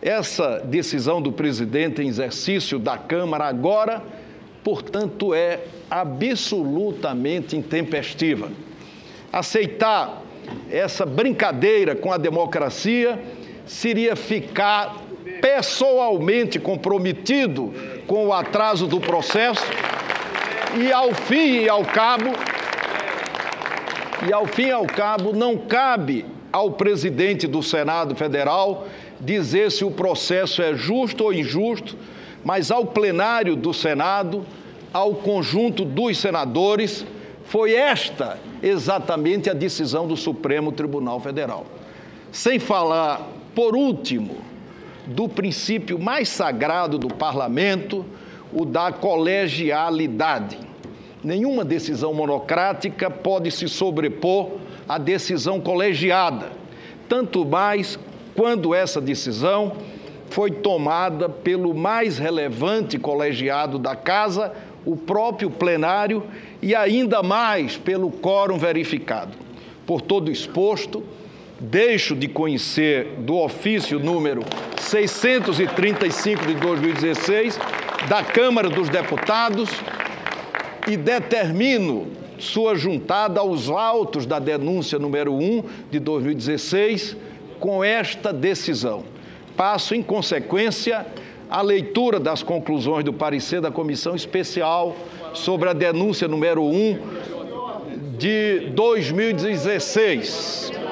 Essa decisão do presidente em exercício da Câmara agora, portanto, é absolutamente intempestiva. Aceitar essa brincadeira com a democracia seria ficar pessoalmente comprometido com o atraso do processo e, ao fim e ao cabo, não cabe ao presidente do Senado Federal dizer se o processo é justo ou injusto, mas ao plenário do Senado, ao conjunto dos senadores, foi esta exatamente a decisão do Supremo Tribunal Federal. Sem falar, por último, do princípio mais sagrado do parlamento, o da colegialidade. Nenhuma decisão monocrática pode se sobrepor à decisão colegiada, tanto mais quando essa decisão foi tomada pelo mais relevante colegiado da Casa, o próprio plenário, e ainda mais pelo quórum verificado. Por todo exposto, deixo de conhecer do ofício número 635 de 2016 da Câmara dos Deputados e determino sua juntada aos autos da denúncia número 1 de 2016 com esta decisão. Passo, em consequência, a leitura das conclusões do parecer da Comissão Especial sobre a denúncia número 1 de 2016.